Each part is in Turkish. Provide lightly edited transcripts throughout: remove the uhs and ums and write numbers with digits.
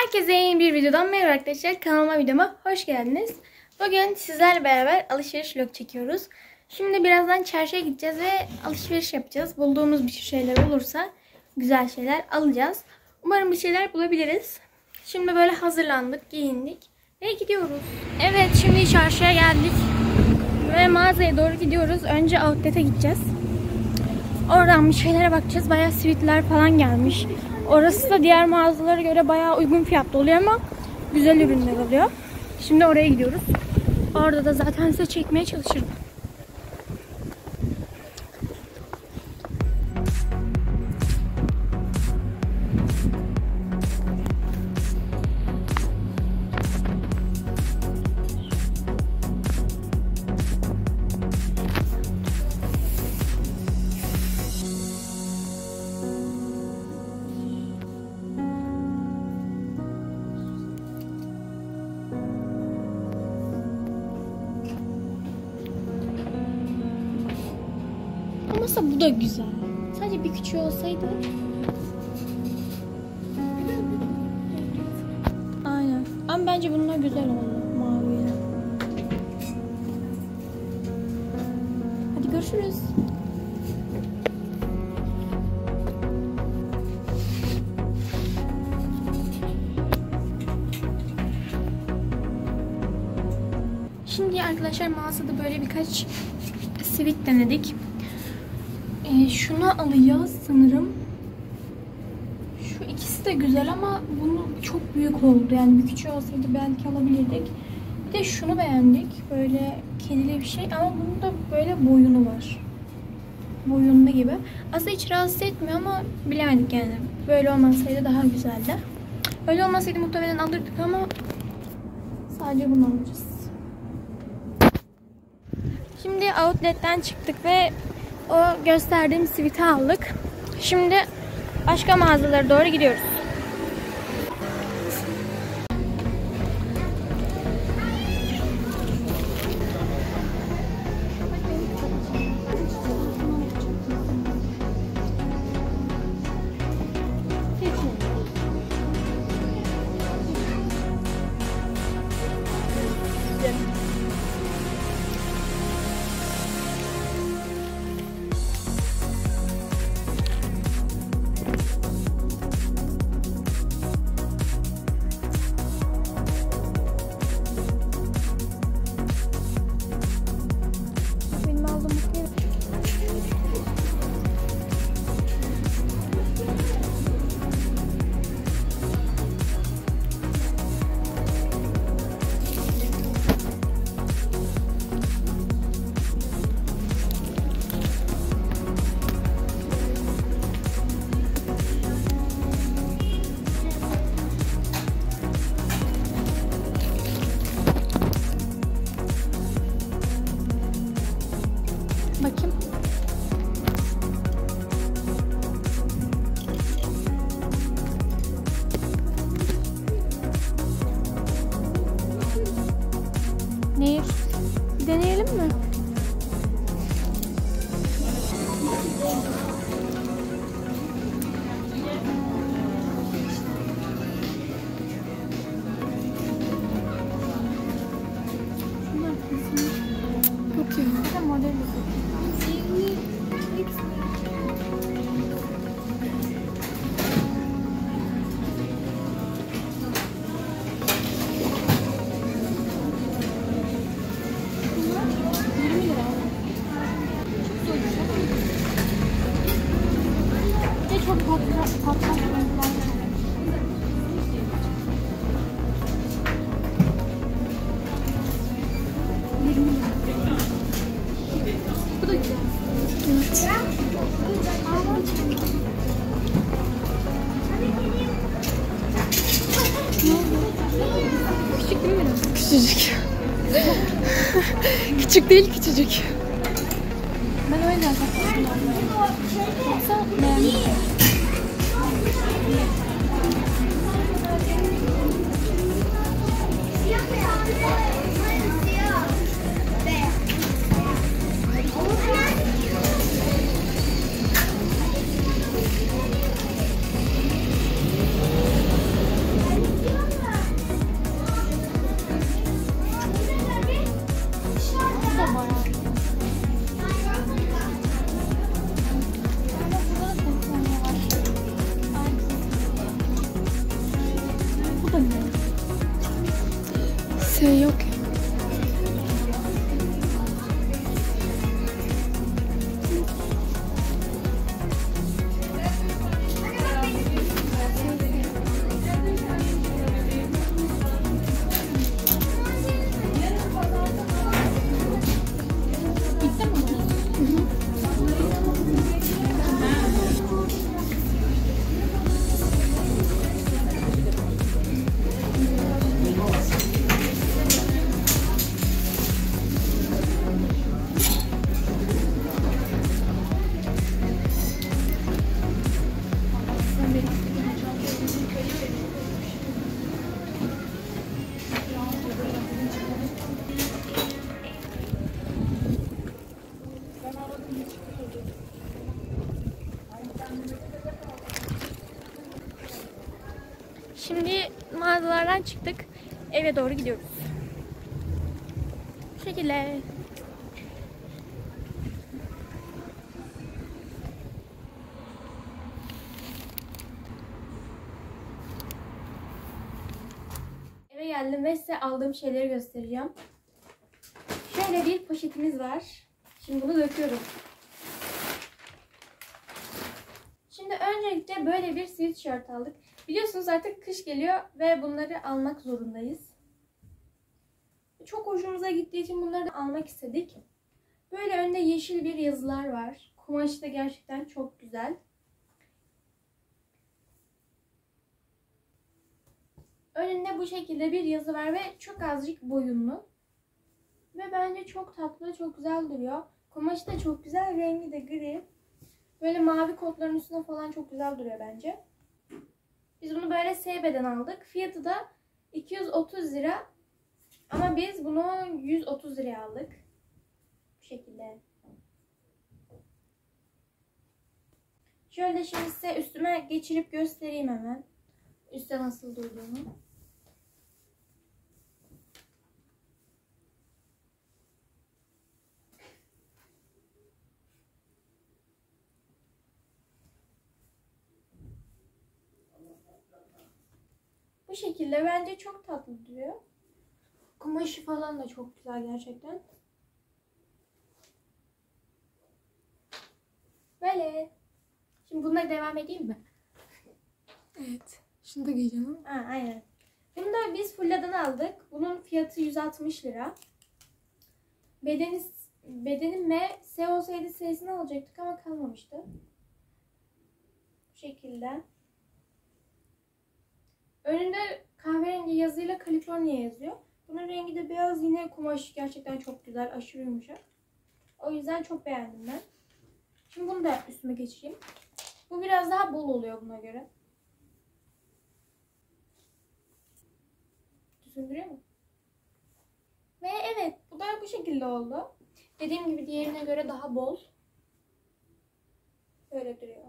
Herkese yeni bir videodan merhaba arkadaşlar. Videoma hoş geldiniz. Bugün sizlerle beraber alışveriş vlog çekiyoruz. Şimdi birazdan çarşıya gideceğiz ve alışveriş yapacağız. Bulduğumuz bir şeyler olursa güzel şeyler alacağız. Umarım bir şeyler bulabiliriz. Şimdi böyle hazırlandık, giyindik ve gidiyoruz. Evet, şimdi çarşıya geldik ve mağazaya doğru gidiyoruz. Önce outlet'e gideceğiz. Oradan bir şeylere bakacağız. Bayağı sweetler falan gelmiş. Orası da diğer mağazalara göre bayağı uygun fiyatlı oluyor ama güzel ürünler oluyor. Şimdi oraya gidiyoruz. Orada da zaten size çekmeye çalışırım. Olmasa bu da güzel. Sadece bir küçüğü olsaydı. Aynen. Ama bence bunlar güzel oldu. Maviyle. Hadi görüşürüz. Şimdi arkadaşlar mağazada böyle birkaç sivit denedik. Şunu alacağız sanırım. Şu ikisi de güzel ama bunu çok büyük oldu. Yani bir küçüğü olsaydı belki alabilirdik. Bir de şunu beğendik. Böyle kedili bir şey ama bunun da böyle boyunu var. Boyunlu gibi. Aslında hiç rahatsız etmiyor ama bilemedik yani. Böyle olmasaydı daha güzeldi. Öyle olmasaydı muhtemelen alırdık ama sadece bunu alacağız. Şimdi outlet'ten çıktık ve o gösterdiğim siviti aldık. Şimdi başka mağazalara doğru gidiyoruz. Bakayım. Ne? Deneyelim mi? Çok iyi. Bir de model. Bu da güzel. Evet. Küçük değil mi? Küçücük. Küçük değil, küçücük. Ben öyle zaten. Yoksa beğendim. Bu da ne? Şey yok ya. Şimdi mağazalardan çıktık. Eve doğru gidiyoruz. Bu şekilde. Eve geldim ve size aldığım şeyleri göstereceğim. Şöyle bir poşetimiz var. Şimdi bunu döküyorum. Şimdi öncelikle böyle bir sweatshirt aldık. Biliyorsunuz artık kış geliyor ve bunları almak zorundayız. Çok hoşumuza gittiği için bunları da almak istedik. Böyle önde yeşil bir yazılar var. Kumaşı da gerçekten çok güzel. Önünde bu şekilde bir yazı var ve çok azıcık boyunlu. Ve bence çok tatlı, çok güzel duruyor. Kumaşı da çok güzel, rengi de gri. Böyle mavi kotların üstüne falan çok güzel duruyor bence. Biz bunu böyle SB'den aldık. Fiyatı da 230 lira. Ama biz bunu 130 liraya aldık. Bu şekilde. Şöyle şimdi size üstüme geçirip göstereyim hemen. Üstte nasıl durduğunu. Bu şekilde bence çok tatlı duruyor. Kumaşı falan da çok güzel gerçekten. Böyle. Şimdi bununla devam edeyim mi? Evet. Şunu da giyeceğim. Aynen. Bunu da biz Fulla'dan aldık. Bunun fiyatı 160 lira. Bedeni S olsaydı S'sini alacaktık ama kalmamıştı. Bu şekilde. Önünde kahverengi yazıyla California yazıyor. Bunun rengi de beyaz, yine kumaş gerçekten çok güzel, aşırı yumuşak. O yüzden çok beğendim ben. Şimdi bunu da üstüme geçireyim. Bu biraz daha bol oluyor buna göre. Düzgün duruyor mu? Ve evet, bu da bu şekilde oldu. Dediğim gibi diğerine göre daha bol. Böyle duruyor.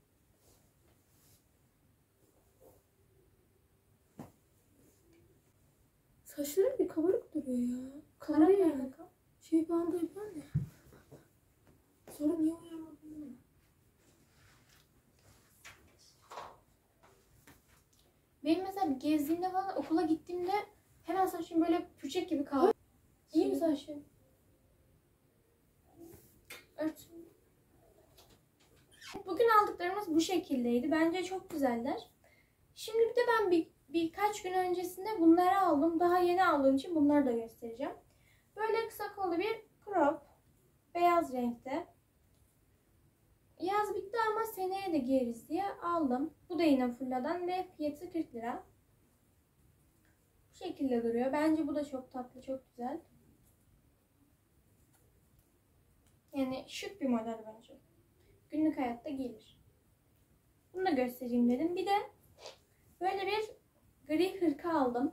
Saçları bir kabarık duruyor ya. Karar Kabarıyor ver yani. bakalım. Şey bandı yapar ya. Sonra niye uyarmadın bunu? Benim mesela gezdiğimde falan, okula gittiğimde hemen saçım böyle pürçek gibi kaldı. İyi mi saçın? Ört. Bugün aldıklarımız bu şekildeydi. Bence çok güzeller. Şimdi bir de ben birkaç gün öncesinde bunları aldım. Daha yeni aldığım için bunları da göstereceğim. Böyle kısa kollu bir crop. Beyaz renkte. Yaz bitti ama seneye de giyeriz diye aldım. Bu da yine Fulla'dan ve fiyatı 40 lira. Bu şekilde duruyor. Bence bu da çok tatlı, çok güzel. Yani şık bir model bence. Günlük hayatta giyilir. Bunu da göstereyim dedim. Bir de böyle bir gri hırka aldım.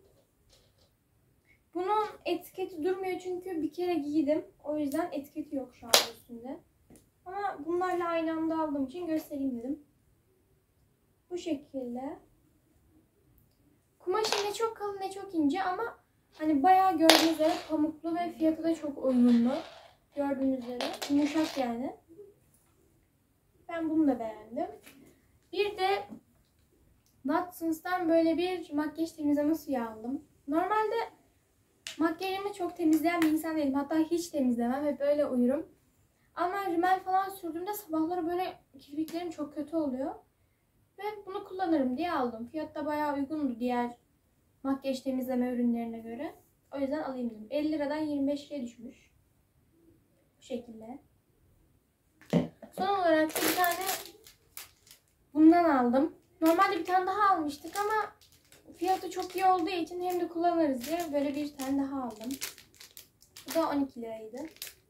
Bunun etiketi durmuyor çünkü bir kere giydim. O yüzden etiketi yok şu an üstünde. Ama bunlarla aynı anda aldığım için göstereyim dedim. Bu şekilde. Kumaşı ne çok kalın ne çok ince ama hani bayağı gördüğünüz üzere pamuklu ve fiyatı da çok uygunlu. Gördüğünüz üzere yumuşak yani. Ben bunu da beğendim. Bir de Watsons'tan böyle bir makyaj temizleme suyu aldım. Normalde makyajımı çok temizleyen bir insan değilim. Hatta hiç temizlemem ve böyle uyurum. Ama rimel falan sürdüğümde sabahları böyle kirpiklerim çok kötü oluyor. Ve bunu kullanırım diye aldım. Fiyat da bayağı uygundu diğer makyaj temizleme ürünlerine göre. O yüzden alayım dedim. 50 liradan 25 liraya düşmüş. Bu şekilde. Son olarak bir tane bundan aldım. Normalde bir tane daha almıştık ama fiyatı çok iyi olduğu için hem de kullanırız diye böyle bir tane daha aldım. Bu da 12 liraydı.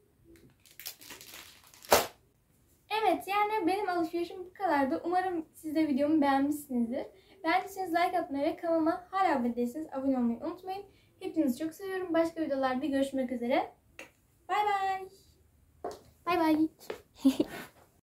Evet, yani benim alışverişim bu kadardı. Umarım siz de videomu beğenmişsinizdir. Beğendiyseniz like atmayı ve kanalıma hala abone değilseniz abone olmayı unutmayın. Hepinizi çok seviyorum. Başka videolarda görüşmek üzere. Bay bay. Bay bay.